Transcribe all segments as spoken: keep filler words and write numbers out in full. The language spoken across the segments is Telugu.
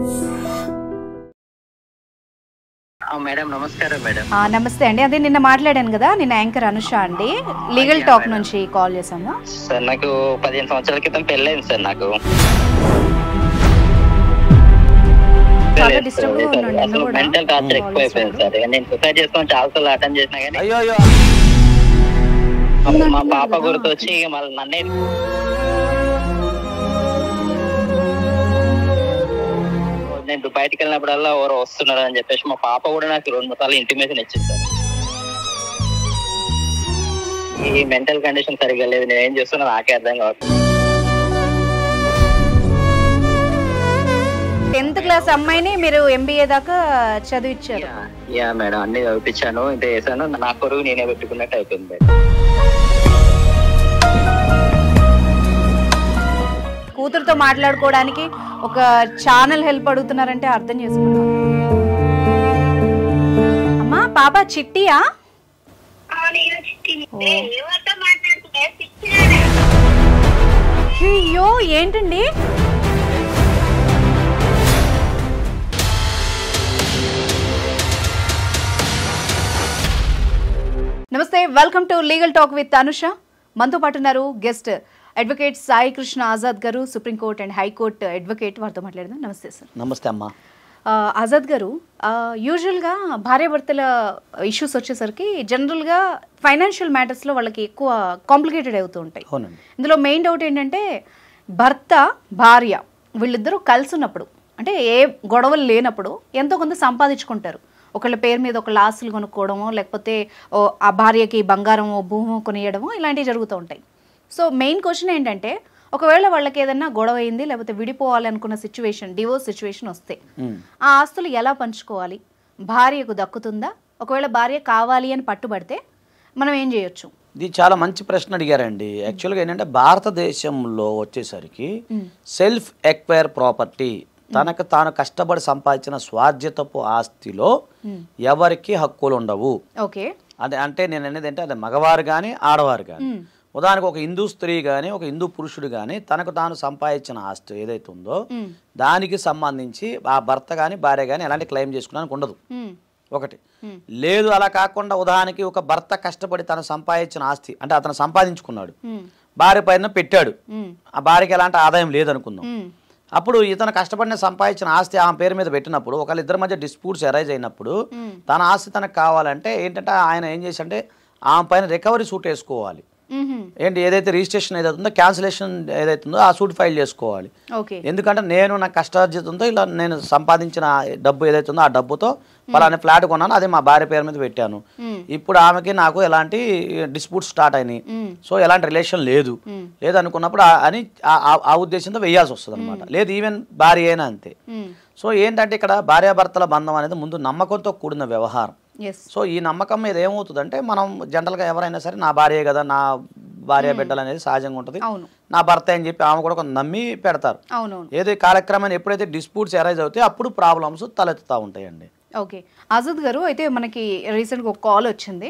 మేడం నమస్కారం మేడం. నమస్తే అండి. అదే నిన్న మాట్లాడాను కదా, నిన్న యాంకర్ అనుష అండి, లీగల్ టాక్ నుంచి కాల్ చేసాము సార్. నాకు పదిహేను సంవత్సరాల క్రితం పెళ్ళైంది సార్. నాకు మెంటల్ టార్చర్ ఎక్కువ అయిపోయింది సార్. నేను సూసైడ్ చేసుకొని చాలా సార్లు అటెండ్ చేసినా కానీ మా పాప గుర్తొచ్చి మళ్ళీ నన్నే నేను బయటకు వెళ్ళినప్పుడల్లా ఎవరో వస్తున్నారు అని చెప్పేసి మా పాప కూడా నాకు రెండు మూడు సార్లు ఇంటిమేషన్ ఇచ్చింది సార్. ఈ మెంటల్ కండిషన్ సరిగ్గా లేదు, నేను ఏం చేస్తున్నా నాకే అర్థం కావట్లేదు. టెన్త్ క్లాస్ అమ్మాయిని మీరు ఎంబీఏ దాకా చదివించారు? యా మేడం, అన్ని చదివించాను, ఇంత చేశాను. నా కొరువు నేనే పెట్టుకున్నట్టు అయిపోయింది. కూతురుతో మాట్లాడుకోవడానికి ఒక ఛానల్ హెల్ప్ అడుగుతున్నారంటే అర్థం చేసుకున్నాం. అమ్మా పాప చిట్టియా? అయ్యో ఏంటండి? నమస్తే, welcome to legal talk with Anusha. మనతో పాటు ఉన్నారు గెస్ట్ అడ్వకేట్ సాయి కృష్ణ ఆజాద్ గారు, సుప్రీంకోర్టు అండ్ హైకోర్టు అడ్వకేట్. వారితో మాట్లాడదాం. నమస్తే సార్. నమస్తే అమ్మా. ఆజాద్ గారు, యూజువల్గా భార్యాభర్తల ఇష్యూస్ వచ్చేసరికి జనరల్గా ఫైనాన్షియల్ మ్యాటర్స్లో వాళ్ళకి ఎక్కువ కాంప్లికేటెడ్ అవుతూ ఉంటాయి. ఇందులో మెయిన్ డౌట్ ఏంటంటే భర్త భార్య వీళ్ళిద్దరూ కలిసి ఉన్నప్పుడు, అంటే ఏ గొడవలు లేనప్పుడు ఎంతో కొంత సంపాదించుకుంటారు. ఒకళ్ళ పేరు మీద ఒకళ్ళ ఆస్తులు కొనుక్కోవడమో, లేకపోతే ఆ భార్యకి బంగారమో భూమో కొనియడమో, ఇలాంటివి జరుగుతూ ఉంటాయి. సో మెయిన్ క్వశ్చన్ ఏంటంటే, ఒకవేళ వాళ్ళకి ఏదైనా గొడవ అయింది, లేకపోతే విడిపోవాలి అనుకున్న సిచ్యువేషన్, డివోర్స్ సిచ్యువేషన్ వస్తే ఆ ఆస్తులు ఎలా పంచుకోవాలి? భార్యకు దక్కుతుందా? ఒకవేళ భార్య కావాలి అని పట్టుబడితే మనం ఏం చేయొచ్చు? ఇది చాలా మంచి ప్రశ్న అడిగారండి. యాక్చువల్గా ఏంటంటే భారతదేశంలో వచ్చేసరికి సెల్ఫ్ ఎక్వైర్ ప్రాపర్టీ, తనకు తాను కష్టపడి సంపాదించిన స్వార్జితపు ఆస్తిలో ఎవరికి హక్కులు ఉండవు. ఓకే, అదే అంటే నేను అనేది అంటే అదే మగవారు కానీ ఆడవారు కానీ. ఉదాహరణకు ఒక హిందూ స్త్రీ కానీ ఒక హిందూ పురుషుడు కానీ తనకు తాను సంపాదించిన ఆస్తి ఏదైతే ఉందో దానికి సంబంధించి ఆ భర్త కానీ భార్య కానీ ఎలాంటి క్లెయిమ్ చేసుకోవడానికి ఉండదు. ఒకటి లేదు. అలా కాకుండా ఉదాహరణకి ఒక భర్త కష్టపడి తను సంపాదించిన ఆస్తి అంటే అతను సంపాదించుకున్నాడు, భార్య పైన పెట్టాడు, ఆ భార్యకి ఎలాంటి ఆదాయం లేదనుకుందాం. అప్పుడు ఇతను కష్టపడిన సంపాదించిన ఆస్తి ఆమె పేరు మీద పెట్టినప్పుడు ఒకళ్ళ ఇద్దరి మధ్య డిస్ప్యూట్స్ అరైజ్ అయినప్పుడు తన ఆస్తి తనకు కావాలంటే ఏంటంటే ఆయన ఏం చేసి అంటే ఆమె పైన రికవరీ సూట్ వేసుకోవాలి. ఏంటి ఏదైతే రిజిస్ట్రేషన్ ఏదైతే ఉందో, క్యాన్సిలేషన్ ఏదైతే ఉందో ఆ సూట్ ఫైల్ చేసుకోవాలి. ఎందుకంటే నేను నా కష్టార్జితంతో ఇలా నేను సంపాదించిన డబ్బు ఏదైతే ఉందో ఆ డబ్బుతో పలానా ఫ్లాట్ కొన్నాను, అదే మా భార్య పేరు మీద పెట్టాను. ఇప్పుడు ఆమెకి నాకు ఎలాంటి డిస్ప్యూట్ స్టార్ట్ అయినాయి, సో ఎలాంటి రిలేషన్ లేదు లేదు అనుకున్నప్పుడు అని ఆ ఉద్దేశంతో వేయాల్సి వస్తుంది అనమాట. లేదు ఈవెన్ భార్య అయినా అంతే. సో ఏంటంటే ఇక్కడ భార్యాభర్తల బంధం అనేది ముందు నమ్మకంతో కూడిన వ్యవహారం. సో ఈ నమ్మకం మీద ఏమవుతుందంటే మనం జనరల్గా ఎవరైనా సరే నా భార్య కదా, నా భార్య బిడ్డలు అనేది సహజంగా ఉంటుంది, నా భర్త అని చెప్పి ఆమె కూడా కొంత నమ్మి పెడతారు. ఏదో కాలక్రమాన్ని ఎప్పుడైతే డిస్ప్యూట్స్ అరైజ్ అవుతాయి అప్పుడు ప్రాబ్లమ్స్ తలెత్తుతూ ఉంటాయండి. ఓకే ఆజాద్ గారు, అయితే మనకి రీసెంట్గా ఒక కాల్ వచ్చింది.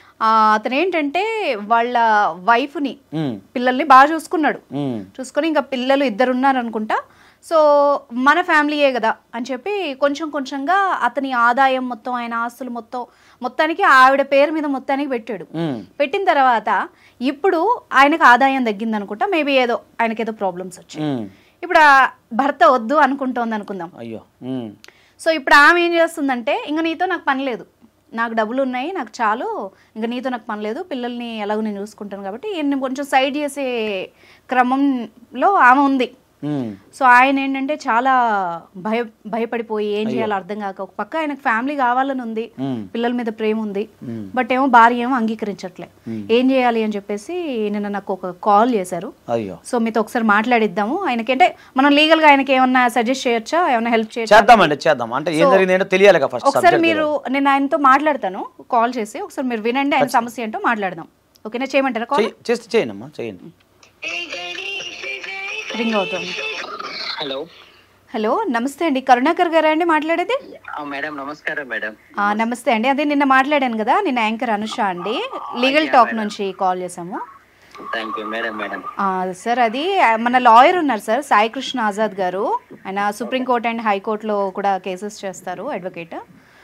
అతను ఏంటంటే వాళ్ళ వైఫ్ని పిల్లల్ని బాగా చూసుకున్నాడు, చూసుకొని ఇంకా పిల్లలు ఇద్దరు ఉన్నారు అనుకుంటా. సో మన ఫ్యామిలీయే కదా అని చెప్పి కొంచెం కొంచెంగా అతని ఆదాయం మొత్తం, ఆయన ఆస్తులు మొత్తం మొత్తానికి ఆవిడ పేరు మీద మొత్తానికి పెట్టాడు. పెట్టిన తర్వాత ఇప్పుడు ఆయనకు ఆదాయం తగ్గింది అనుకుంటా, మేబీ ఏదో ఆయనకి ఏదో ప్రాబ్లమ్స్ వచ్చాయి. ఇప్పుడు ఆ భర్త వద్దు అనుకుంటోంది అనుకుందాం. అయ్యో. సో ఇప్పుడు ఆమె ఏం చేస్తుందంటే, ఇంకా నీతో నాకు పని లేదు, నాకు డబ్బులు ఉన్నాయి, నాకు చాలు, ఇంకా నీతో నాకు పని లేదు, పిల్లల్ని ఎలాగో నేను చూసుకుంటాను కాబట్టి ఈయన్ని కొంచెం సైడ్ చేసే క్రమంలో ఆమె ఉంది. సో ఆయన ఏంటంటే చాలా భయ భయపడిపోయి ఏం చేయాలో అర్థం కాక, ఒక పక్క ఆయనకు ఫ్యామిలీ కావాలని ఉంది, పిల్లల మీద ప్రేమ ఉంది, బట్ ఏమో భార్య ఏమో అంగీకరించట్లే. ఏం చేయాలి అని చెప్పేసి నిన్న నాకు ఒక కాల్ చేశారు. సో మీతో ఒకసారి మాట్లాడిద్దాము. ఆయనకంటే మనం లీగల్ గా ఆయనకి ఏమన్నా సజెస్ట్ చేయొచ్చా, ఏమన్నా హెల్ప్ చేయొచ్చా? ఒకసారి మీరు, నేను ఆయనతో మాట్లాడతాను కాల్ చేసి, ఒకసారి మీరు వినండి, ఆయన సమస్య ఏంటో మాట్లాడదాం. ఓకేనా? చేయమంటారా కాల్? చేయండి. రింగ్ అవుతుంది. హలో హలో నమస్తే అండి, కరుణాకర్ గారా అండి మాట్లాడేది? మేడం నమస్కారం మేడం. నమస్తే అండి, అదే నిన్న మాట్లాడాను కదా, నిన్న యాంకర్ అనుష అండి, లీగల్ టాక్ నుంచి కాల్ చేసాము. Thank you madam. మేడం సార్ అది మన లాయర్ ఉన్నారు సార్, సాయి కృష్ణ ఆజాద్ గారు, ఆయన సుప్రీంకోర్టు అండ్ హైకోర్టులో కూడా కేసెస్ చేస్తారు అడ్వకేట్.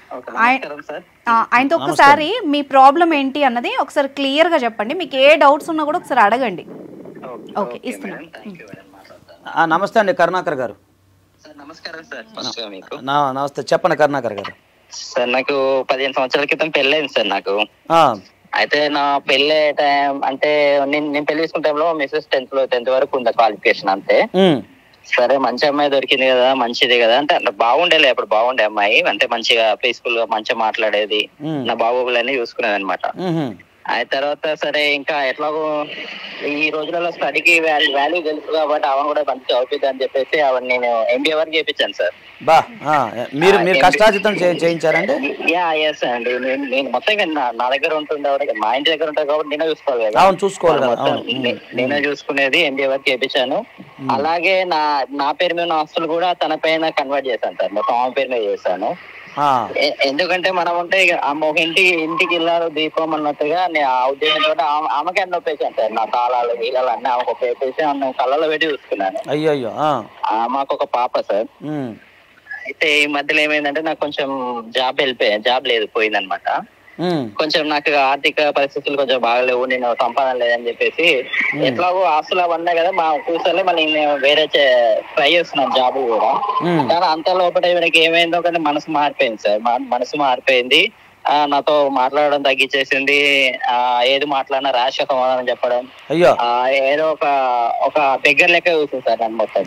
ఆయనతో ఒక్కసారి మీ ప్రాబ్లం ఏంటి అన్నది ఒకసారి క్లియర్ గా చెప్పండి, మీకు ఏ డౌట్స్ ఉన్నా కూడా ఒకసారి అడగండి. ఓకే, ఇస్తున్నాను. నమస్తే అండి కరుణాకర్ గారు. నమస్కారం సార్. నమస్తే, చెప్పండి కరుణాకర్ గారు. సార్ నాకు పదిహేను సంవత్సరాల క్రితం పెళ్ళైంది సార్ నాకు. అయితే నా పెళ్ళి టైం అంటే నేను నేను పెళ్లి చేసుకున్న టైంలో మిస్సెస్ టెన్త్ లో టెన్త్ వరకు ఉందా క్వాలిఫికేషన్ అంతే. సరే మంచి అమ్మాయి దొరికింది కదా, మంచిది కదా అంటే బాగుండేలే, అప్పుడు బాగుండే అమ్మాయి అంటే మంచిగా పీస్ఫుల్ గా మంచిగా మాట్లాడేది, నా బాగోగులన్నీ చూసుకునేది అనమాట. అయిన తర్వాత సరే ఇంకా ఎట్లాగో ఈ రోజులలో స్టడీకి వాల్యూ తెలుసు కాబట్టి అవన్నీ కూడా మంచి చదువుతుంది అని చెప్పేసి అవన్నీ నేను ఎంబీఏ వరకు చేయించాను సార్. బా మీరు మీరు కష్టార్జితం చేయించారండి? యా ఎస్ అండి. నేను నేను మొత్తం నా దగ్గర ఉంటుండే, మా ఇంటి దగ్గర ఉంటాయి కాబట్టి నేనే చూసుకోవాలి కదా. అవును, చూసుకోవాలి మొత్తం నేనే చూసుకునేది. ఎంబీఏ వరకు చేయించాను. అలాగే నా నా పేరు మీద ఆస్తులు కూడా తన పైన కన్వర్ట్ చేశాను సార్, మొత్తం ఆమె పేరు మీద చేశాను. ఎందుకంటే మనం ఉంటే ఒక ఇంటి ఇంటికి ఇల్లాలు దీపం అన్నట్టుగా నేను ఆ ఉద్దేశంతో ఆమెకే అన్న ఒప్పేసాను సార్. నా తాళాలు వీళ్ళలు అన్నీ ఆమెకు ఒప్పేసి అన్న కళ్ళలో పెట్టి చూసుకున్నాను. అయ్యో, మాకు ఒక పాప సార్. అయితే ఈ మధ్యలో ఏమైందంటే నాకు కొంచెం జాబ్ వెళ్ళిపోయా, జాబ్ లేదు, పోయిందనమాట. కొంచెం నాకు ఆర్థిక పరిస్థితులు కొంచెం బాగలేవు, నేను సంపాదన లేదని చెప్పేసి ఎట్లాగో ఆస్తులు అవన్నీ కదా మా కూర్చొని మళ్ళీ నేను వేరే ట్రై చేస్తున్నాను జాబ్ కూడా. కానీ అంత లోపల ఈమెకి ఏమైందో కానీ మనసు మారిపోయింది సార్, మనసు మారిపోయింది. ఆ నాతో మాట్లాడడం తగ్గించేసింది. ఆ ఏది మాట్లాడినా ర్యాష్ సమాధానం చెప్పడం, ఏదో ఒక ఒక దగ్గర లెక్క చూసింది సార్ నన్ను మొత్తం.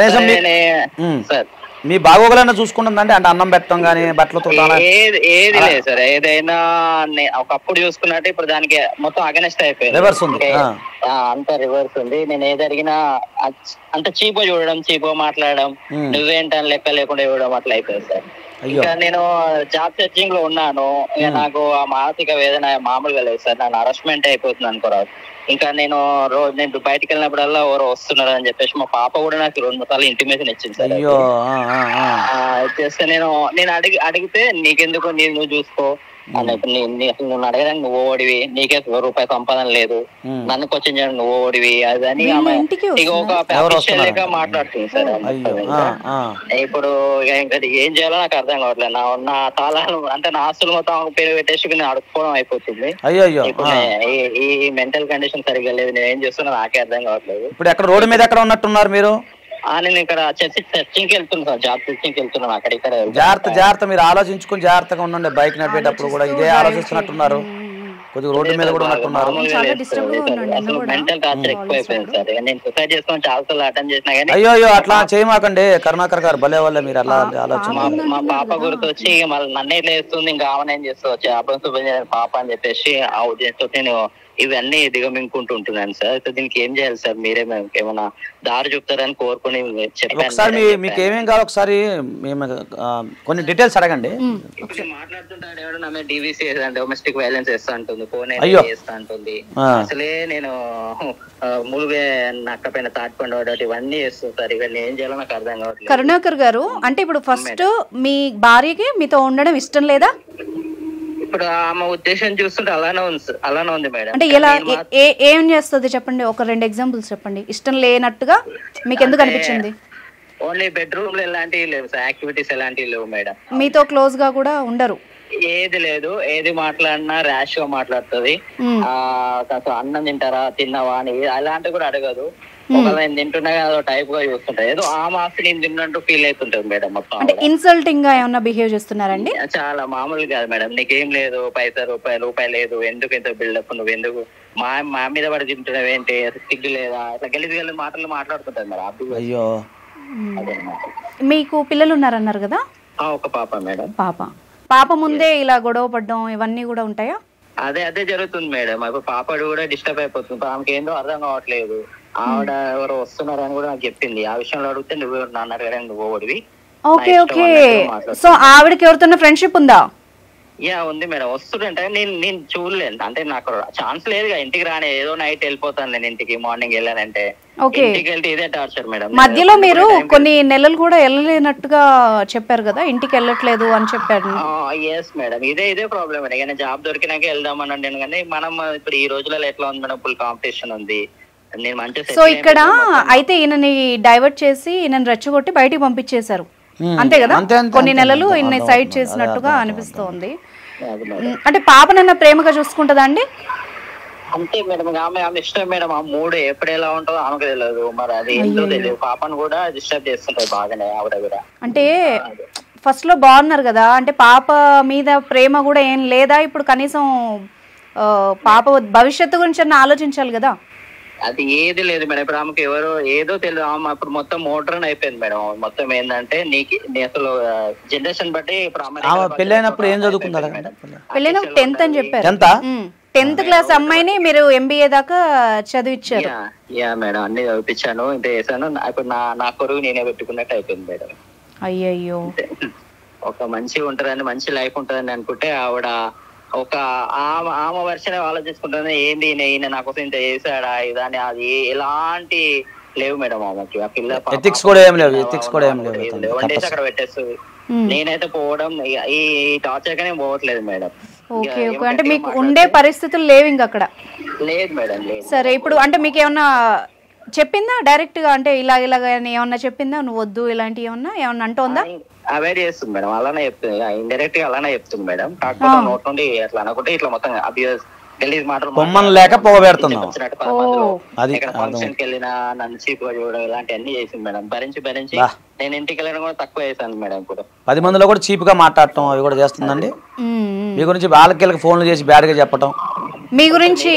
సార్ మీ బాగోగులన్నా చూసుకుంటుందండి, అంటే అన్నం పెట్టడం కానీ బట్టలతో ఏది ఏది లేదు సార్. ఏదైనా ఒకప్పుడు చూసుకున్నట్టు ఇప్పుడు దానికి మొత్తం అగెనెస్ట్ అయిపోయింది, రివర్స్ ఉంది, అంత రివర్స్ ఉంది. నేను ఏది అడిగినా అంత చీపో చూడడం, చీపో మాట్లాడడం, నువ్వేంటని లెక్క లేకుండా ఇవ్వడం అట్లా అయిపోయింది సార్. ఇంకా నేను జాబ్ సెర్చింగ్ లో ఉన్నాను. ఇక నాకు ఆ మానసిక వేదన మామూలుగా లేదు సార్, నన్ను హరాస్మెంట్ అయిపోతుంది అనుకోరాదు. ఇంకా నేను రోజు నేను బయటకు వెళ్ళినప్పుడల్లా ఎవరో వస్తున్నారు అని చెప్పేసి మా పాప కూడా నాకు రెండు మూడు సార్లు ఇంటిమేషన్ ఇచ్చింది సార్. చేస్తే నేను నేను అడిగి అడిగితే నీకెందుకు, నీ నువ్వు చూసుకో అన్నట్టు, నువ్వు అడగడానికి నువ్వు ఓడివి, నీకే రూపాయి సంపాదన లేదు, నన్ను క్వశ్చన్ చేయడానికి నువ్వు ఓడివి అదని ఆమె ఇక ఒక మాట్లాడుతుంది సార్. ఇప్పుడు ఇంకా ఏం చేయాలో నాకు అర్థం కావట్లేదు. నా నా తాళాలు అంటే నా ఆస్తులు మొత్తం పేరు పెట్టేసి నేను అడుక్కోవడం అయిపోతుంది. ఇప్పుడు ఈ మెంటల్ కండిషన్ సరిగ్గా లేదు, నేను ఏం చేస్తున్నా నాకే అర్థం కావట్లేదు. ఇప్పుడు ఎక్కడ రోడ్డు మీద ఎక్కడ ఉన్నట్టున్నారు మీరు? నేను ఇక్కడ చర్చింగ్కి వెళ్తున్నాను సార్, జాబ్ చర్చింగ్కి వెళ్తున్నాను. అక్కడ ఇక్కడ జాగ్రత్త జాగ్రత్త మీరు ఆలోచించుకుని జాగ్రత్తగా ఉండండి. బైక్ నడిపేటప్పుడు కూడా ఇదే ఆలోచిస్తున్నట్టున్నారు, కొద్దిగా రోడ్డు మీద కూడా ఉన్నట్టున్నారు. మెంటల్ టార్చర్ ఎక్కువ అయిపోయింది సార్. నేను సూసైడ్ చేసుకొని చాలా సార్లు అటెండ్ చేసినా కానీ అయ్యో అయ్యో అట్లా చేయమాకండి కరుణాకర్ గారు, భలే వల్ల మీరు అలా ఆలోచన. మా పాప గుర్తొచ్చి మళ్ళీ నన్నే ఇట్లా వేస్తుంది, ఇంకా ఆమె ఏం చేస్తుంది అప్పుడు శుభ్రం చేయాలి పాప అని చెప్పేసి ఆ ఉద్దేశంతో నేను ఇవన్నీ దిగమింగుకుంటూ ఉంటున్నాను సార్. సో దీనికి ఏం చేయాలి సార్, మీరే ఏమైనా దారి చెప్తారని కోరుకుని చెప్పాను. ఒకసారి మీకు ఏమేం కావాలి ఒకసారి మేము కొన్ని డీటెయిల్స్ అడగండి. మాట్లాడుతుంటాడు ఎవడు నా మీద డీవీసీ డొమెస్టిక్ వైలెన్స్ చేస్తా ఉంటుంది, ఫోన్ చేస్తా ఉంటుంది. అసలే నేను ములుగే నక్క పైన తాటిపండు వాడటి ఇవన్నీ చేస్తుంది సార్. ఇవన్నీ ఏం చేయాలో నాకు అర్థం కావట్లేదు. కరుణాకర్ గారు, అంటే ఇప్పుడు ఫస్ట్ మీ భార్యకి మీతో ఉండడం ఇష్టం లేదా? ఇప్పుడు ఆమె ఉద్దేశం చూస్తుంటే అలానే ఉంది, అలానే ఉంది మేడం. అంటే ఎలా ఏం చేస్తుంది చెప్పండి, ఒక రెండు ఎగ్జాంపుల్స్ చెప్పండి. ఇష్టం లేనట్టుగా మీకు ఎందుకు అనిపించింది? ఓన్లీ బెడ్రూమ్ లో ఎలాంటివి లేవు సార్, యాక్టివిటీస్ ఎలాంటివి లేవు మేడం. మీతో క్లోజ్ గా కూడా ఉండరు? ఏది లేదు, ఏది మాట్లాడినా ర్యాష్ గా మాట్లాడుతుంది. ఆ అన్నం తింటారా, తిన్నావా అని అలాంటివి కూడా అడగదు. ఒకవేళ నేను తింటున్నా అదో టైప్ గా చూస్తుంటాయి, ఏదో ఆ మాస్ నేను తిన్నట్టు ఫీల్ అవుతుంటది మేడం. మొత్తం ఇన్సల్టింగ్ గా ఏమన్నా బిహేవ్ చేస్తున్నారండి? చాలా మామూలు కాదు మేడం. నీకేం లేదు, పైసా రూపాయి రూపాయి లేదు, ఎందుకు ఇంత బిల్డప్, నువ్వు ఎందుకు మా మా మీద పడి తింటున్నావు, ఏంటి సిగ్గు లేదా, ఇట్లా గెలిచి గెలిచి మాటలు మాట్లాడుతుంటది మరి. అయ్యో, మీకు పిల్లలు ఉన్నారన్నారు కదా? ఒక పాప మేడం. పాప పాప ముందే ఇలా గొడవ పడ్డం ఇవన్నీ కూడా ఉంటాయా? అదే అదే జరుగుతుంది మేడం. ఇప్పుడు పాపడు కూడా డిస్టర్బ్ అయిపోతుంది, ఆమెకి ఏందో అర్థం కావట్లేదు. ఆవిడ ఎవరు వస్తున్నారని కూడా నాకు చెప్పింది. ఆ విషయంలో అడిగితే నువ్వు నాన్న అడగడానికి నువ్వు ఓడివి. ఓకే ఓకే, సో ఆవిడకి ఎవరితో ఫ్రెండ్షిప్ ఉందా? యా ఉంది మేడం. వస్తుంటే నేను నేను చూడలేదు, అంటే నాకు ఛాన్స్ లేదు, ఇంటికి రాని ఏదో నైట్ వెళ్ళిపోతాను నేను ఇంటికి. మార్నింగ్ వెళ్ళానంటే ఇంటికి వెళ్తే ఇదే టార్చర్ మేడం. మధ్యలో మీరు కొన్ని నెలలు కూడా వెళ్ళలేనట్టుగా చెప్పారు కదా, ఇంటికి వెళ్ళట్లేదు అని చెప్పారు. ఎస్ మేడం, ఇదే ఇదే ప్రాబ్లం మేడం. జాబ్ దొరికినాక వెళ్దామని అంటే కానీ మనం ఇప్పుడు ఈ రోజులలో ఎట్లా ఉంది మేడం, ఫుల్ కాంపిటీషన్ ఉంది. నేను మంచిగా సో ఇక్కడ అయితే ఈయనని డైవర్ట్ చేసి ఈయనని రెచ్చగొట్టి బయటికి పంపించేశారు అంతే కదా? కొన్ని నెలలు ఈయన సైడ్ చేసినట్టుగా అనిపిస్తోంది. అంటే పాపనన్న ప్రేమగా చూసుకుంటుందా అండి? అంతే మేడం, ఆమె ఆమె ఇష్టం మేడం. ఆ మూడు ఎప్పుడు ఎలా ఉంటుందో ఆమెకు తెలియదు, మరి అది ఏంటో తెలియదు. పాపను కూడా డిస్టర్బ్ చేస్తుంటారు బాగానే ఆవిడ కూడా. అంటే ఫస్ట్ లో బాగున్నారు కదా, అంటే పాప మీద ప్రేమ కూడా ఏం లేదా ఇప్పుడు? కనీసం పాప భవిష్యత్తు గురించి అన్న ఆలోచించాలి కదా. అది ఏది లేదు మేడం. ఇప్పుడు ఆమెకు ఎవరో ఏదో తెలియదు. ఆమె ఇప్పుడు మొత్తం మోడ్రన్ అయిపోయింది మేడం. మొత్తం ఏంటంటే నీకు అసలు జనరేషన్ బట్టి ఇప్పుడు ఆమె పెళ్ళైనప్పుడు ఏం చదువుకుందా? పెళ్ళైనప్పుడు టెన్త్ అని చెప్పారు. టెన్త్ క్లాస్ అమ్మాయిని మీరు ఎంబీఏ దాకా చదివించారు. యా మేడం, అన్ని చదివించాను, ఇంత చేశాను. ఇప్పుడు నా నా కొరువు నేనే పెట్టుకున్నట్టు అయిపోయింది మేడం. అయ్యయ్యో, ఒక మంచి ఉంటదని మంచి లైఫ్ ఉంటదని అనుకుంటే ఆవిడ ఒక ఆమె ఆమె వర్షనే ఆలోచించుకుంటుంది. ఏంది ఈయన నా కోసం ఇంత చేశాడా ఇదని, అది ఎలాంటి లేవు మేడం ఆమెకి. ఆ పిల్ల ఎథిక్స్ కూడా ఏం లేవు, ఎథిక్స్ కూడా ఏం లేవు. వండేసి అక్కడ పెట్టేస్తుంది. నేనైతే పోవడం ఈ టార్చర్ గానే పోవట్లేదు మేడం. ఓకే ఓకే, అంటే మీకు ఉండే పరిస్థితులు లేవు ఇంక అక్కడ? లేదు మేడం, లేదు. సరే, ఇప్పుడు అంటే మీకు ఏమన్నా చెప్పిందా డైరెక్ట్ గా? అంటే ఇలా ఇలాగ ఏమన్నా చెప్పిందా? నువ్వు వద్దు ఇలాంటివి ఏమన్నా ఏమన్నా అంటోందా? అవాయిడ్ చేస్తుంది మేడం, అలానే చెప్తుంది. ఇండైరెక్ట్ గా అలానే చెప్తుంది మేడం. కాకపోతే నోట్ నుండి అట్లా అనుకుంటే ఇట్లా మొత్తం అబ్యూస్ గలీజ్ మాటలు పొమ్మని లేక పోగబెడుతున్నాం. ఫంక్షన్ కి వెళ్ళినా నన్ను చీపుగా చూడడం ఇలాంటివన్నీ చేసింది మేడం. భరించి భరించి నేను ఇంటికి వెళ్ళడం కూడా తక్కువ చేశాను మేడం. ఇప్పుడు పది మందిలో కూడా చీప్ గా మాట్లాడటం అవి కూడా చేస్తుందండి. మీ గురించి వాళ్ళకి ఫోన్లు చేసి బ్యాడ్ గా చెప్పటం, మీ గురించి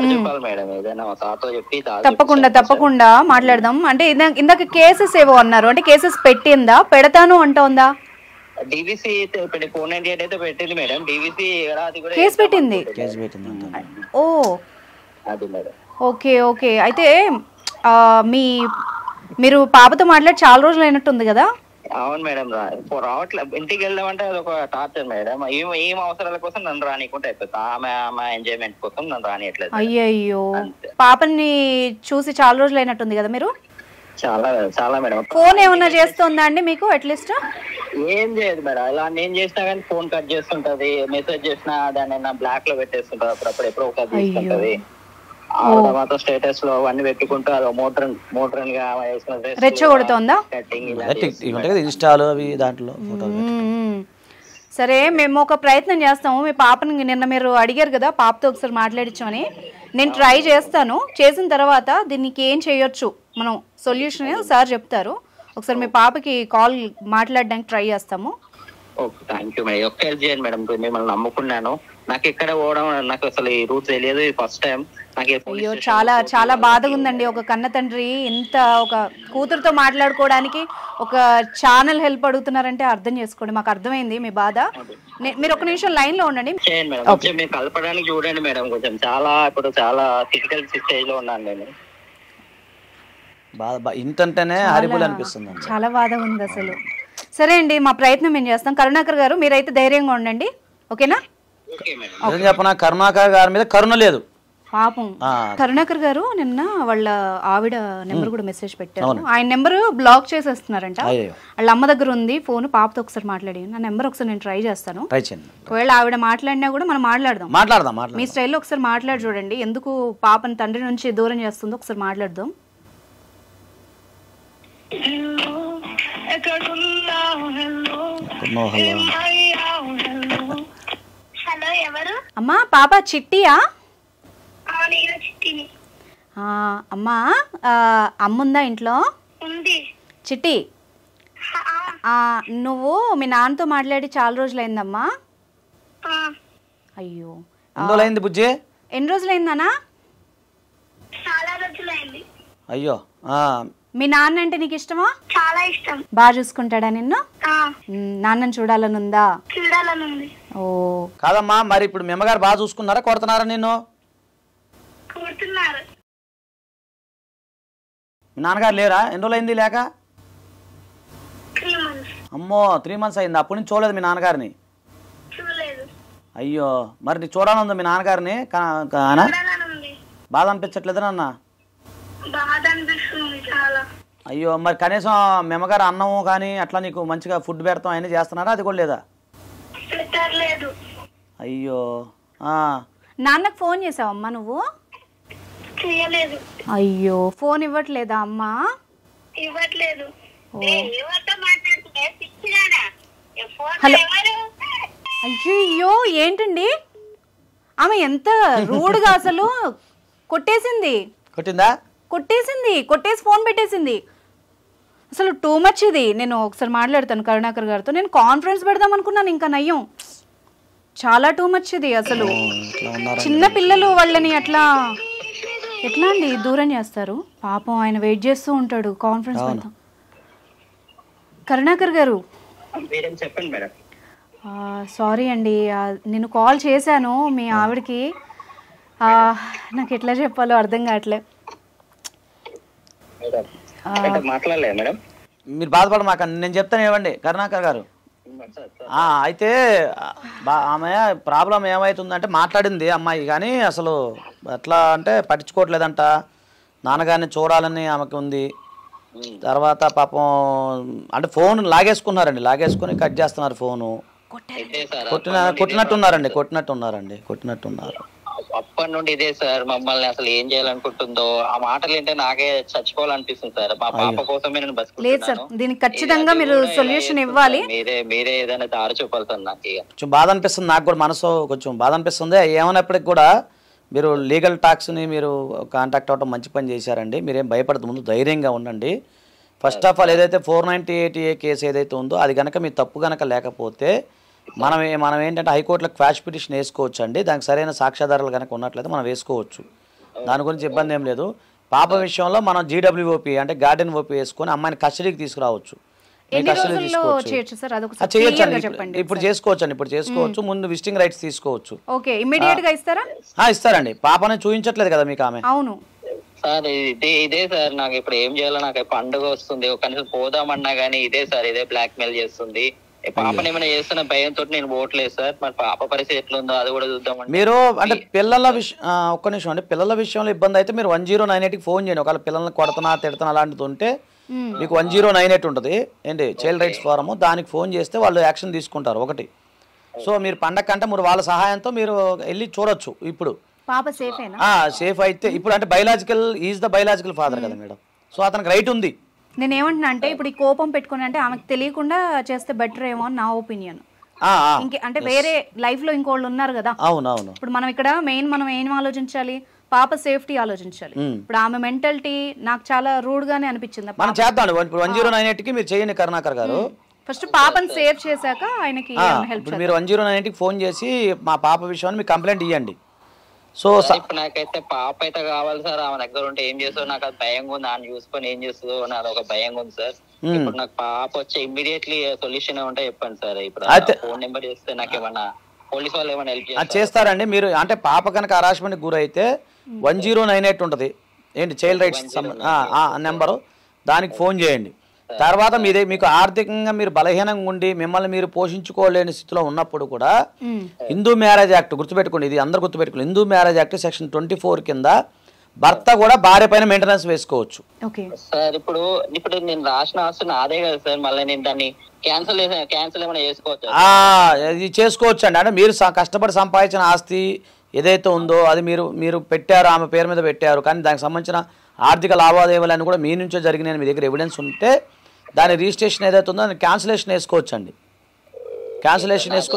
తప్పకుండా తప్పకుండా మాట్లాడదాం. అంటే ఇందాక కేసెస్ ఏవో అన్నారు, అంటే కేసెస్ పెట్టిందా? పెడతాను అంటోందా? డివిసి ఫోర్ నైన్టీ ఎయిట్ అయితే పెట్టింది మేడం. డివిసి కేసు పెట్టింది. ఓ అది మేడం. ఓకే ఓకే, అయితే మీ మీరు పాపతో మాట్లాడి చాలా రోజులు అయినట్టుంది కదా? అవును మేడం, రావట్లేదు. ఇంటికి వెళ్దామంటే అది ఒక టార్చర్ మేడం. ఏం అవసరాల కోసం నన్ను రానికుంటే అయిపోతుంది. ఆమె ఆమె ఎంజాయ్మెంట్ కోసం నన్ను రానియట్లేదు. అయ్యయ్యో, పాపని చూసి చాలా రోజులు అయినట్టుంది కదా మీరు? చాలా చాలా మేడం. ఫోన్ ఏమన్నా చేస్తుందా అండి మీకు? అట్లీస్ట్ ఏం చేయదు మేడం. ఇలా నేను చేసినా కానీ ఫోన్ కట్ చేస్తుంటది. మెసేజ్ చేసినా దాన్ని నా బ్లాక్ లో పెట్టేస్తుంటది. అప్పుడప్పుడు ఎప్పుడో ఒకసారి తీసుకుంటది. ఆవిడ మాత్రం స్టేటస్ లో అవన్నీ పెట్టుకుంటూ అది మోడ్రన్ మోడ్రన్ గా రెచ్చగొడుతోందా? ఇన్స్టాలో అవి దాంట్లో. సరే, మేము ఒక ప్రయత్నం చేస్తాము. మీ పాపని నిన్న మీరు అడిగారు కదా పాపతో ఒకసారి మాట్లాడించమని, నేను ట్రై చేస్తాను. చేసిన తర్వాత దీనికి ఏం చేయొచ్చు మనం సొల్యూషన్ సార్ చెప్తారు. ఒకసారి మీ పాపకి కాల్ మాట్లాడడానికి ట్రై చేస్తాము. Okay, thank you madam. ఒక్క హెల్ప్ చేయండి మేడం. మిమ్మల్ని నమ్ముకున్నాను. నాకు ఎక్కడ పోవడం నాకు అసలు ఈ రూట్ తెలియదు. ఫస్ట్ టైం నాకు. అయ్యో, చాలా చాలా బాధగా ఉందండి. ఒక కన్న తండ్రి ఇంత ఒక కూతురుతో మాట్లాడుకోవడానికి ఒక ఛానల్ హెల్ప్ అడుగుతున్నారంటే అర్థం చేసుకోండి. మాకు అర్థమైంది మీ బాధ. మీరు ఒక నిమిషం లైన్ లో ఉండండి. మీరు కలపడానికి చూడండి మేడం. కొంచెం చాలా ఇప్పుడు చాలా క్రిటికల్ స్టేజ్ లో ఉన్నాను నేను. ఇంతంటేనే హారిబుల్ అనిపిస్తుంది. చాలా బాధగా ఉంది అసలు. సరే అండి, మా ప్రయత్నం మేము చేస్తాం. కరుణాకర్ గారు మీరైతే ధైర్యంగా ఉండండి, ఓకేనా? చెప్పనా, కరుణాకర్ గారి మీద కరుణ లేదు పాపం. కరుణాకర్ గారు నిన్న వాళ్ళ ఆవిడ నెంబర్ కూడా మెసేజ్ పెట్టారు. ఆయన నెంబర్ బ్లాక్ చేసేస్తున్నారంట. వాళ్ళ అమ్మ దగ్గర ఉంది ఫోన్. పాపతో ఒకసారి మాట్లాడి నా నెంబర్ ఒకసారి నేను ట్రై చేస్తాను. ఒకవేళ ఆవిడ మాట్లాడినా కూడా మనం మాట్లాడదాం. మాట్లాడదాం మీ స్టైల్లో ఒకసారి మాట్లాడి చూడండి. ఎందుకు పాపని తండ్రి నుంచి దూరం చేస్తుందో ఒకసారి మాట్లాడదాం. అమ్మా, పాప చిట్టియా? అమ్మా, అమ్ముందా ఇంట్లో? చిట్టి, నువ్వు మీ నాన్నతో మాట్లాడి చాలా రోజులైందమ్మా. అయ్యో, బుజ్జి ఎన్ని రోజులైందనా? అయ్యో, మీ నాన్న అంటే నీకు ఇష్టమా? చాలా ఇష్టం. బాగా చూసుకుంటాడా నిన్ను? నాన్నని చూడాలని ఉందా? చూడాలనుంది. ఓ కాదమ్మా, మరి ఇప్పుడు మీ అమ్మగారు బాగా చూసుకున్నారా, కొడుతున్నారా నిన్ను? మీ నాన్నగారు లేరా? ఎన్ని రోజులు అయింది లేక? అమ్మో, త్రీ మంత్స్ అయింది. అప్పటి నుంచి చూడలేదు మీ నాన్నగారిని? అయ్యో, మరి నీ చూడాలందా మీ నాన్నగారిని? బాధ అనిపించట్లేదా నాన్న? అయ్యో, మరి కనీసం మీ అమ్మగారు అన్నము కానీ అట్లా నీకు మంచిగా ఫుడ్ పెడతాం అయినా చేస్తున్నారా? అది కూడా లేదా? అయ్యో, నాన్నకు ఫోన్ చేసావమ్మా నువ్వు? ఇవ్వలేదు. అయ్యో ఫోన్ ఇవ్వట్లేదా అమ్మా? ఇవ్వట్లేదు. ఎవరితో మాట్లాడుతున్నా పిచ్చిదానా? హలో అయ్యో ఏంటండి ఆమె ఎంత రూడ్గా అసలు కొట్టేసింది కొట్టిందా కొట్టేసింది కొట్టేసి ఫోన్ పెట్టేసింది. అసలు టూ మచ్ ఇది. నేను ఒకసారి మాట్లాడతాను కరుణాకర్ గారితో. నేను కాన్ఫరెన్స్ పెడదాం అనుకున్నాను, ఇంకా నయ్యం. చాలా టూ మచ్ ఇది అసలు. చిన్న పిల్లలు వాళ్ళని అట్లా ఎట్లా అండి దూరం చేస్తారు? పాపం ఆయన వెయిట్ చేస్తూ ఉంటాడు కాన్ఫరెన్స్ పెడతాం. కరుణాకర్ గారు చెప్పండి మేడం. సారీ అండి, నేను కాల్ చేశాను మీ ఆవిడకి. నాకు ఎట్లా చెప్పాలో అర్థం కావట్లే. మాట్లాడలేదు మేడం. మీరు బాధపడ మాకు నేను చెప్తాను ఏమండి కరుణాకర్ గారు. అయితే ఆమె ప్రాబ్లం ఏమవుతుందంటే మాట్లాడింది అమ్మాయి, కానీ అసలు ఎట్లా అంటే పట్టించుకోవట్లేదంట. నాన్నగారిని చూడాలని ఆమెకి ఉంది. తర్వాత పాపం అంటే ఫోన్ లాగేసుకున్నారండి, లాగేసుకుని కట్ చేస్తున్నారు ఫోను. కొట్టిన కొట్టినట్టున్నారండి కొట్టినట్టున్నారండి కొట్టినట్టున్నారు అప్పటి నుండి ఇదే సార్. మమ్మల్ని అసలు ఏం చేయాలనుకుంటుందో ఆ మాటలు ఏంటంటే నాకే చచ్చిపోవాలనిపిస్తుంది సార్. మా పాప కోసమే నేను బతుకుతున్నాను. దీనికి ఖచ్చితంగా మీరు సొల్యూషన్ ఇవ్వాలి. మీరే మీరే ఏదైనా దారి చూపాలి సార్. నాకు కొంచెం బాధ అనిపిస్తుంది, నాకు కూడా మనసు కొంచెం బాధ అనిపిస్తుంది. ఏమైనప్పటికి కూడా మీరు లీగల్ టాక్స్ని మీరు కాంటాక్ట్ అవ్వడం మంచి పని చేశారండి. మీరేం భయపడదు, ముందు ధైర్యంగా ఉండండి. ఫస్ట్ ఆఫ్ ఆల్ ఏదైతే four ninety eight A case ఏదైతే ఉందో అది కనుక మీ తప్పు కనుక లేకపోతే మనం మనం ఏంటంటే హైకోర్టులో క్వాష్ పిటిషన్ వేసుకోవచ్చు అండి. దానికి సరైన సాక్ష్యాధారాలు కనుక ఉన్నట్లయితే మనం వేసుకోవచ్చు, దాని గురించి ఇబ్బంది ఏం లేదు. పాప విషయంలో మనం జీడబ్ల్యూఓపీ అంటే గార్డెన్ ఓపీ వేసుకొని అమ్మాయిని కస్టడీకి తీసుకురావచ్చు. చేయొచ్చండి, ఇప్పుడు చేసుకోవచ్చండి, ఇప్పుడు చేసుకోవచ్చు. ముందు విజిటింగ్ రైట్స్ తీసుకోవచ్చు. ఇస్తారండి. పాపని చూపించట్లేదు కదా మీకు ఆమె. అవును సార్ ఇదే ఇదే సార్ నాకు ఇప్పుడు ఏం చేయాలో నాకు పండుగ వస్తుంది, కనీసం పోదామన్నా గానీ ఇదే సార్, ఇదే బ్లాక్ మెయిల్ చేస్తుంది. పాపని ఏమైనా చేస్తున్న భయంతో నేను పోవట్లేదు సార్. మరి పాప పరిస్థితి ఎట్లుందో అది కూడా చూద్దాం. మీరు అంటే పిల్లల విషయం ఒక్క నిమిషం అంటే పిల్లల విషయంలో ఇబ్బంది అయితే మీరు వన్ జీరో నైన్ ఎయిట్కి ఫోన్ చేయండి. ఒకవేళ పిల్లల్ని కొడుతున్నా తిడుతున్నా అలాంటిది ఉంటే మీకు వన్ జీరో నైన్ ఎయిట్ ఉంటుంది ఏంటి చైల్డ్ రైట్స్ ఫోరం, దానికి ఫోన్ చేస్తే వాళ్ళు యాక్షన్ తీసుకుంటారు ఒకటి. సో మీరు పండగ కంటే మీరు వాళ్ళ సహాయంతో మీరు వెళ్ళి చూడొచ్చు. ఇప్పుడు పాప సేఫ్ సేఫ్ అయితే ఇప్పుడు అంటే biological is the biological father కదా మేడం, సో అతనికి రైట్ ఉంది. నేను ఏమంటున్నా అంటే ఇప్పుడు ఈ కోపం పెట్టుకుని అంటే ఆమెకు తెలియకుండా చేస్తే బెటర్ ఏమో అని నా ఒపీనియన్. ఇంకే అంటే వేరే లైఫ్ లో ఇంకోళ్ళు ఉన్నారు కదా. అవునవును. ఇప్పుడు మనం ఇక్కడ మెయిన్ మనం ఏం ఆలోచించాలి, పాప సేఫ్టీ ఆలోచించాలి. ఇప్పుడు ఆమె మెంటాలిటీ నాకు చాలా రూడ్ గానే అనిపించింది. మనం చేద్దాం వన్ జీరో నైన్ ఎయిట్ కి మీరు చేయండి కరుణాకర్ గారు. ఫస్ట్ పాపని సేవ్ చేశాక ఆయనకి హెల్ప్. మీరు వన్ జీరో నైన్ ఎయిట్ కి ఫోన్ చేసి మా పాప విషయాన్ని మీకు కంప్లైంట్ ఇవ్వండి. సో ఇప్పుడు నాకైతే పాప అయితే కావాలి సార్. ఆమె దగ్గర ఉంటే ఏం చేస్తుందో నాకు అది భయంగా ఉంది. ఆమె చూసుకొని ఏం చేస్తుందో నాకు ఒక భయంగా ఉంది సార్. ఇప్పుడు నాకు పాప వచ్చే ఇమ్మీడియట్లీ సొల్యూషన్ ఏమంటే చెప్పండి సార్. ఇప్పుడు ఫోన్ నెంబర్ చేస్తే నాకు ఏమన్నా పోలీస్ వాళ్ళు ఏమైనా హెల్ప్ చేస్తారండి మీరు. అంటే పాప కనుక హరాస్మెంట్ గురైతే వన్ జీరో నైన్ ఎయిట్ ఉంటుంది ఏంటి చైల్డ్ రైట్స్ నెంబరు, దానికి ఫోన్ చేయండి. తర్వాత మీదే మీకు ఆర్థికంగా మీరు బలహీనంగా ఉండి మిమ్మల్ని మీరు పోషించుకోలేని స్థితిలో ఉన్నప్పుడు కూడా హిందూ మ్యారేజ్ యాక్ట్ గుర్తుపెట్టుకోండి, ఇది అందరు గుర్తుపెట్టుకోండి. Hindu marriage act section twenty four కింద భర్త కూడా భార్య పైన మెయింటెనెన్స్ వేసుకోవచ్చు. సార్ ఇప్పుడు ఇప్పుడు నేను రాసిన ఆస్తి నాదే కదా సార్, మళ్ళీ నేను దాన్ని క్యాన్సిల్ క్యాన్సిల్ ఏమైనా చేసుకోవచ్చు? ఇది చేసుకోవచ్చు అండి. అంటే మీరు కష్టపడి సంపాదించిన ఆస్తి ఏదైతే ఉందో అది మీరు మీరు పెట్టారు, ఆమె పేరు మీద పెట్టారు, కానీ దానికి సంబంధించిన ఆర్థిక లావాదేవీలన్నీ కూడా మీ నుంచే జరిగినాయి, మీ దగ్గర ఎవిడెన్స్ ఉంటే దాని రిజిస్ట్రేషన్ ఏదైతే ఉందో దాన్ని క్యాన్సిలేషన్ వేసుకోవచ్చు అండి. క్యాన్సిలేషన్ వేసుకో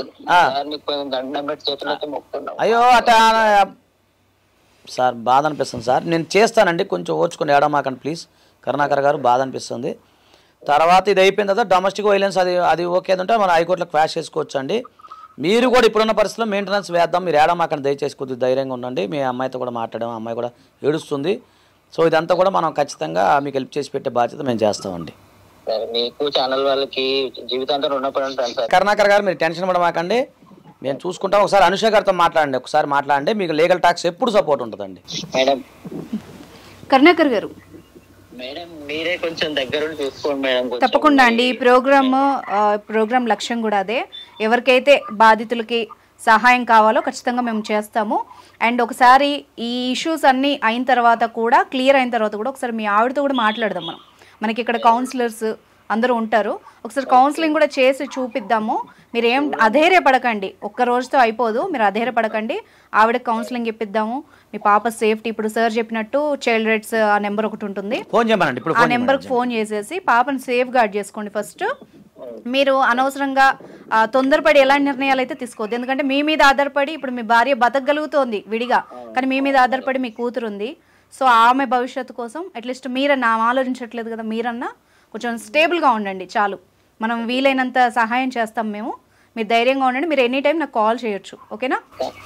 అయ్యో అట సార్ బాధ అనిపిస్తుంది సార్. నేను చేస్తానండి, కొంచెం ఓర్చుకొని ఏడమాకండి ప్లీజ్ కరుణాకర్ గారు, బాధ అనిపిస్తుంది. తర్వాత ఇది అయిపోయిన తర్వాత డొమెస్టిక్ వైలెన్స్ అది అది ఓకే ఉంటే మనం హైకోర్టులో క్వాష్ చేసుకోవచ్చు అండి. మీరు కూడా ఇప్పుడున్న పరిస్థితుల్లో మెయింటెనెన్స్ వేద్దాం, మీరు ఏడమాకండి దయచేసి, కొద్దిగా ధైర్యంగా ఉండండి. మీ అమ్మాయితో కూడా మాట్లాడాం, అమ్మాయి కూడా ఏడుస్తుంది. సో ఇదంతా కూడా మనం ఖచ్చితంగా మీకు హెల్ప్ చేసి పెట్టే బాధ్యత మేము చేస్తామండి. మీకు ఛానల్ వాళ్ళకి జీవితాంతం రుణపడి ఉంటాను సార్. కరుణాకర్ గారు మీరు టెన్షన్ పడమాకండి, మేము చూసుకుంటాం. ఒకసారి అనుష గారితో మాట్లాడండి, ఒకసారి మాట్లాడండి, మీకు లీగల్ టాక్స్ ఎప్పుడు సపోర్ట్ ఉంటుందండి. మేడం కరుణాకర్ గారు మేడం మీరే కొంచెం దగ్గర చూసుకోండి మేడం. తప్పకుండా అండి. ఈ ప్రోగ్రామ్ ప్రోగ్రామ్ లక్ష్యం కూడా అదే. ఎవరికైతే బాధితులకి సహాయం కావాలో ఖచ్చితంగా మేము చేస్తాము. అండ్ ఒకసారి ఈ ఇష్యూస్ అన్నీ అయిన తర్వాత కూడా క్లియర్ అయిన తర్వాత కూడా ఒకసారి మీ ఆవిడతో కూడా మాట్లాడదాం మనం. మనకి ఇక్కడ కౌన్సిలర్స్ అందరూ ఉంటారు. ఒకసారి కౌన్సిలింగ్ కూడా చేసి చూపిద్దాము. మీరు ఏం అధైర్యపడకండి, ఒక్క రోజుతో అయిపోదు, మీరు అధైర్యపడకండి. ఆవిడ కౌన్సిలింగ్ ఇప్పిద్దాము. మీ పాప సేఫ్టీ, ఇప్పుడు సార్ చెప్పినట్టు చైల్డ్ రైట్స్ ఆ నెంబర్ ఒకటి ఉంటుంది, ఆ నెంబర్కి ఫోన్ చేసేసి పాపని సేఫ్ గార్డ్ చేసుకోండి. ఫస్ట్ మీరు అనవసరంగా తొందరపడి ఎలాంటి నిర్ణయాలు అయితే తీసుకోవద్దు. ఎందుకంటే మీ మీద ఆధారపడి ఇప్పుడు మీ భార్య బతకగలుగుతోంది విడిగా, కానీ మీ మీద ఆధారపడి మీ కూతురు ఉంది. సో ఆమె భవిష్యత్తు కోసం అట్లీస్ట్ మీరన్నా ఆలోచించట్లేదు కదా, మీరన్నా కొంచెం స్టేబుల్గా ఉండండి చాలు. మనం వీలైనంత సహాయం చేస్తాం మేము, మీరు ధైర్యంగా ఉండండి. మీరు ఎనీ టైం నాకు కాల్ చేయొచ్చు, ఓకేనా?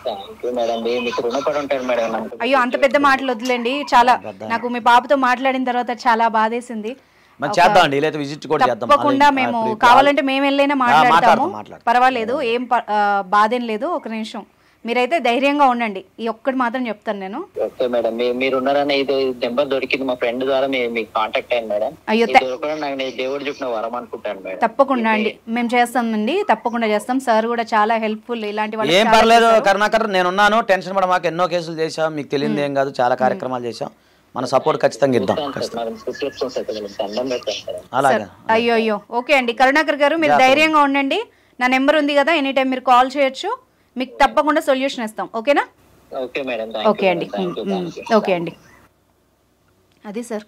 అయ్యో అంత పెద్ద మాటలు వద్దులేండి. చాలా నాకు మీ పాపతో మాట్లాడిన తర్వాత చాలా బాధేసింది. తప్పకుండా మేము కావాలంటే మేము వెళ్ళైనా మాట్లాడతాము, పర్వాలేదు, ఏం బాధేం లేదు. ఒక నిమిషం మీరైతే ధైర్యంగా ఉండండి, ఈ ఒక్కటి మాత్రం చెప్తాను నేను. ఓకే మేడం, మీరు ఉన్నారని ఇది నెంబర్ దొరికింది మా ఫ్రెండ్ ద్వారా మీకు కాంటాక్ట్ అయ్యాను మేడం. అయ్యో దేవుడు చెప్పిన వరం అనుకుంటాను మేడం. తప్పకుండా అండి, మేము చేస్తామండి, తప్పకుండా చేస్తాం. సార్ కూడా చాలా హెల్ప్ఫుల్. ఇలాంటి వాళ్ళు ఏం పర్లేదు కరుణాకర్, నేనున్నాను, టెన్షన్ పడ మాకు. ఎన్నో కేసులు చేసాం, మీకు తెలియదు ఏం కాదు, చాలా కార్యక్రమాలు చేసాం. మన సపోర్ట్ ఖచ్చితంగా ఇద్దాం. అలాగే. అయ్యో అయ్యో ఓకే అండి కరుణాకర్ గారు, మీరు ధైర్యంగా ఉండండి. నా నెంబర్ ఉంది కదా, ఎనీ టైం మీరు కాల్ చేయొచ్చు, మీకు తప్పకుండా సొల్యూషన్ ఇస్తాం, ఓకేనా? ఓకే మేడం, ఓకే అండి, ఓకే అండి. అది సార్,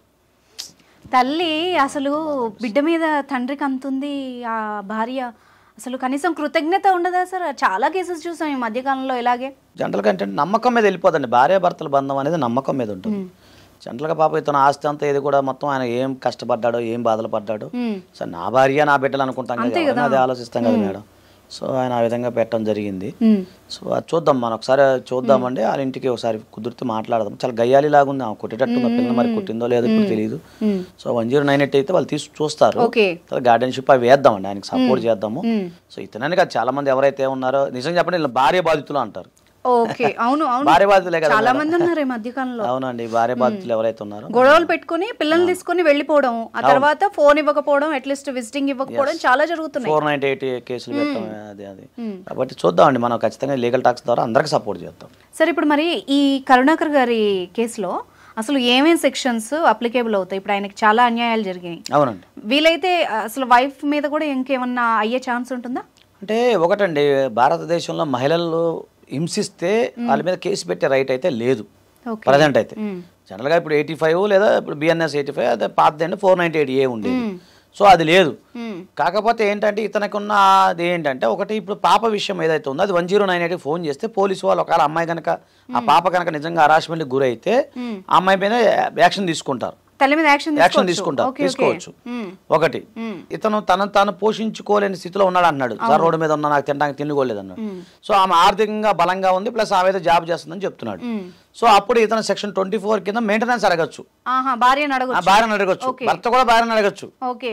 తల్లి అసలు బిడ్డ మీద తండ్రికి అంతుంది, ఆ భార్య అసలు కనీసం కృతజ్ఞత ఉండదా సార్? చాలా కేసెస్ చూసాం ఈ మధ్యకాలంలో ఇలాగే. జనరల్గా ఏంటంటే నమ్మకం మీద వెళ్ళిపోదండి, భార్య భర్తల బంధం అనేది నమ్మకం మీద ఉంటుంది. జనరల్గా పాప ఇతను ఆస్తి అంతా ఇది కూడా మొత్తం ఆయన ఏం కష్టపడ్డాడో, ఏం బాధలు పడ్డాడో, సో నా భార్య నా బిడ్డలు అనుకుంటాం కదా, అది ఆలోచిస్తాం కదా మేడం. సో ఆయన ఆ విధంగా పెట్టడం జరిగింది. సో అది చూద్దాం, మనం ఒకసారి చూద్దామండి, వాళ్ళ ఇంటికి ఒకసారి కుదిరితే మాట్లాడదాం. చాలా గయ్యాలి లాగా ఉంది, ఆమె కొట్టేటట్టు పిల్లలు, మరి కొట్టిందో లేదో ఇప్పుడు తెలియదు. So one zero nine eight అయితే వాళ్ళు తీసి చూస్తారు, గార్డెన్షిప్ అవి వేద్దామండి, ఆయనకి సపోర్ట్ చేద్దాము. సో ఇతనని కాదు, చాలా మంది ఎవరైతే ఉన్నారో నిజంగా చెప్పండి భార్య బాధితులు అంటారు. ఓకే, అవును అవును, భార్య బాధితులే కదా చాలా మంది ఉన్నారు ఈ మధ్య కాలంలో. అవునండి, భార్య బాధితులు ఎవరైతే ఉన్నారో గొడవలు పెట్టుకుని పిల్లల్ని తీసుకుని వెళ్ళిపోవడం, ఆ తర్వాత ఫోన్ ఇవ్వకపోవడం, అట్లీస్ట్ విజిటింగ్ ఇవ్వకపోవడం చాలా జరుగుతున్నాయి. ఫోర్ నైన్టీ ఎయిట్ కేసులు పెట్టడం అది అది కాబట్టి చూద్దామండి, మనం ఖచ్చితంగా లీగల్ టాక్స్ ద్వారా అందరికి సపోర్ట్ చేస్తాం. సరే, ఇప్పుడు మరి ఈ కరుణాకర్ గారి కేసులో అసలు ఏమేమి సెక్షన్స్ అప్లికేబుల్ అవుతాయి? ఇప్పుడు ఆయనకి చాలా అన్యాయాలు జరిగాయి. అవునండి, వీలైతే అసలు వైఫ్ మీద కూడా ఇంకేమన్నా అయ్యే ఛాన్స్ ఉంటుందా? అంటే ఒకటండి, భారతదేశంలో మహిళలు హింసిస్తే వాళ్ళ మీద కేసు పెట్టే రైట్ అయితే లేదు ప్రజెంట్ అయితే. జనరల్గా ఇప్పుడు ఎయిటీ ఫైవ్ లేదా ఇప్పుడు బిఎన్ఎస్ ఎయిటీ ఫైవ్ అదే పాతదండి, ఫోర్ నైన్టీ ఎయిట్ ఏ ఉండేది. సో అది లేదు. కాకపోతే ఏంటంటే ఇతనికి ఉన్న అది ఏంటంటే ఒకటి, ఇప్పుడు పాప విషయం ఏదైతే ఉందో అది one zero nine eight phone చేస్తే పోలీసు వాళ్ళు ఒకవేళ అమ్మాయి కనుక ఆ పాప కనుక నిజంగా హరాస్మెంట్ గురైతే ఆ అమ్మాయి మీద యాక్షన్ తీసుకుంటారు, యాక్షన్ తీసుకుంటారు, తీసుకోవచ్చు. ఒకటి, ఇతను తనను తాను పోషించుకోలేని స్థితిలో ఉన్నాడు అన్నాడు, సార్ రోడ్డు మీద ఉన్నా, నాకు తినడానికి తిండికోలేదు అన్నాడు. సో ఆమె ఆర్థికంగా బలంగా ఉంది, ప్లస్ ఆమె జాబ్ చేస్తుందని చెప్తున్నాడు. సో అప్పుడు ఇతను సెక్షన్ ట్వంటీ ఫోర్ కింద మెయింటెనెన్స్ అడగచ్చు, భార్యను అడగచ్చు, భర్త కూడా భార్యను అడగచ్చు.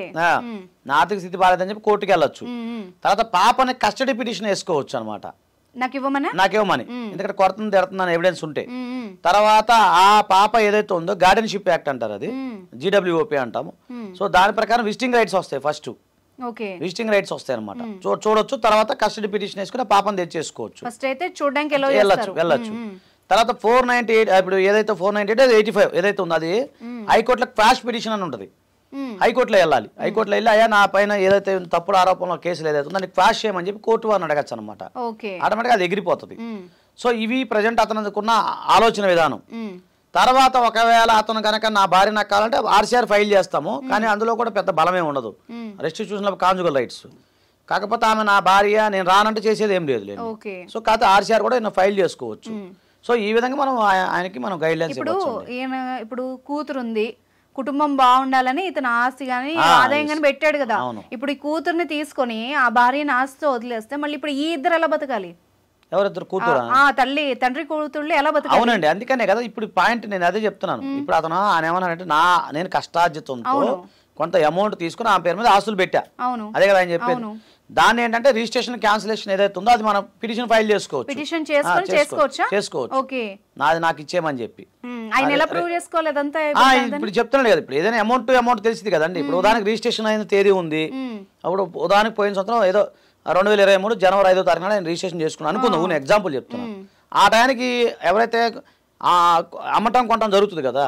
నా ఆర్థిక స్థితి బాగాలేదని చెప్పి కోర్టుకి వెళ్ళొచ్చు. తర్వాత పాపని కస్టడీ పిటిషన్ వేసుకోవచ్చు అనమాట, నాకేమని, ఎందుకంటే కొడుతుంది తిడుతుందని ఎవిడెన్స్ ఉంటే. తర్వాత ఆ పాప ఏదైతే ఉందో గార్డెన్షిప్ యాక్ట్ అంటారు, అది జీడబ్ల్యూఓపీ అంటాము. సో దాని ప్రకారం విజిటింగ్ రైట్స్ వస్తాయి, ఫస్ట్ విజిటింగ్ రైట్స్ వస్తాయి అనమాట, చూడొచ్చు. తర్వాత కస్టడీ పిటిషన్ వేసుకుని పాపను తెచ్చేసుకోవచ్చు, వెళ్ళొచ్చు వెళ్ళొచ్చు. తర్వాత ఫోర్ నైన్టీ ఎయిట్ ఇప్పుడు ఏదైతే four ninety eight eighty five ఏదైతే ఉందో అది హైకోర్టులో క్వాష్ పిటిషన్ అని ఉంటుంది, హైకోర్టులో వెళ్ళాలి. హైకోర్టులో వెళ్ళి అయ్యా నా పైన ఏదైతే తప్పుడు ఆరోపణలో కేసులు ఏదైతే ఉందో దాన్ని క్వాష్ చేయమని చెప్పి కోర్టు వారిని అడగచ్చు అనమాట, ఆటోమేటిక్గా అది ఎగిరిపోతుంది. సో ఇవి ప్రజెంట్ అతనుకున్న ఆలోచన విధానం. తర్వాత ఒకవేళ అతను కనుక నా భార్య నాకు కావాలంటే ఆర్సీఆర్ ఫైల్ చేస్తాము, కానీ అందులో కూడా పెద్ద బలమే ఉండదు, రెస్ట్రిక్షన్ ఆఫ్ కాంజుగల్ రైట్స్. కాకపోతే ఆమె నా భార్య, నేను రానంటే చేసేది ఏం లేదు లేదు. సో కాకపోతే ఆర్సీఆర్ కూడా ఈయన ఫైల్ చేసుకోవచ్చు. సో ఈ విధంగా మనం ఆయనకి మనం గైడ్ లైన్స్ ఇప్పుడు ఈయన ఇప్పుడు కూతురు ఉంది, కుటుంబం బాగుండాలని ఇతను ఆస్తి గానీ ఆదాయం గానీ పెట్టాడు కదా. ఇప్పుడు ఈ కూతుర్ని తీసుకొని ఆ భార్యని ఆస్తితో వదిలేస్తే మళ్ళీ ఇప్పుడు ఈ ఇద్దరు ఎలా బతకాలి? ఎవరిద్దరు కూతురు, తల్లి తండ్రి కూతుళ్ళు ఎలా బతకాలి? అవునండి, అందుకనే కదా ఇప్పుడు పాయింట్ నేను అదే చెప్తున్నాను. ఇప్పుడు అతను ఆయన ఏమన్నాడంటే నా నేను కష్టార్జితంతో కొంత అమౌంట్ తీసుకుని ఆ పేరు మీద ఆస్తులు పెట్టా, అదే కదా ఆయన చెప్పేది. దాన్ని ఏంటంటే రిజిస్ట్రేషన్ క్యాన్సిలేషన్ ఏదైతే ఉందో అది మనం పిటిషన్ ఫైల్ చేసుకోవచ్చు, పిటిషన్ చేసుకొని చేసుకోవచ్చు చేసుకోవచ్చు ఓకే నాది నాకు ఇచ్చేయమని చెప్పి. ఆయన ఎలా ప్రూవ్ చేసుకోలేదంతా ఇప్పుడు చెప్తున్నాడు కదా, ఇప్పుడు ఏదైనా అమౌంట్ టు అమౌంట్ తెలిసింది కదండి. ఇప్పుడు ఉదాహరణకి రిజిస్ట్రేషన్ అయిన తేదీ ఉంది, అప్పుడు ఉదాహరణకి పోయిన సంవత్సరం ఏదో రెండు వేల ఇరవై మూడు జనవరి ఐదో తారీఖు నాడు ఆయన రిజిస్ట్రేషన్ చేసుకున్నాను అనుకుందాం, నేను ఎగ్జాంపుల్ చెప్తున్నాను. ఆ టైంకి ఎవరైతే అమ్మటం కొనటం జరుగుతుంది కదా,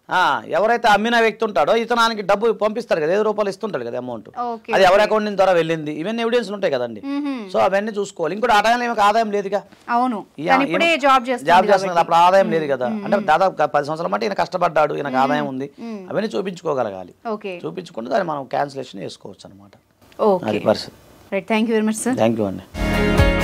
ఎవరైతే అమ్మిన వ్యక్తి ఉంటాడో ఇతనానికి డబ్బు పంపిస్తారు కదా, ఐదు రూపాయలు ఇస్తుంటాడు కదా అమౌంట్, ఓకే అది ఎవరి అకౌంట్ ద్వారా వెళ్ళింది, ఇవన్నీ ఎవిడెన్స్ ఉంటాయి కదండి. సో అవన్నీ చూసుకోవాలి. ఇంకోటి ఆ టైంలో ఏమైనా ఆదాయం లేదుగా, అవును ఇప్పుడే జాబ్ జాబ్ చేస్తున్నది, అప్పుడు ఆదాయం లేదు కదా. అంటే దాదాపు పది సంవత్సరాల మట్టి ఈయన కష్టపడ్డాడు, ఈయనకు ఆదాయం ఉంది, అవన్నీ చూపించుకోగలగాలి. చూపించుకుంటే దాన్ని మనం క్యాన్సిలేషన్ చేసుకోవచ్చు అనమాట. ఓకే, అది పరిస్థితి. Right, thank you very much sir. Thank you అండి.